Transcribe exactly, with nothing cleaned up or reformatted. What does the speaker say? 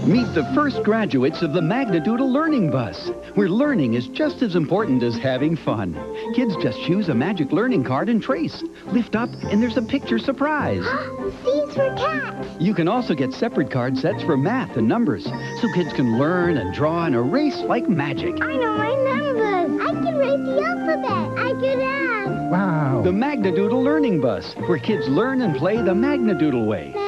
Meet the first graduates of the Magna Doodle Learning Bus, where learning is just as important as having fun. Kids just choose a magic learning card and trace. Lift up, and there's a picture surprise. C's for cat. You can also get separate card sets for math and numbers, so kids can learn and draw and erase like magic. I know my numbers. I can write the alphabet. I can add. Wow. The Magna Doodle Learning Bus, where kids learn and play the Magna Doodle way.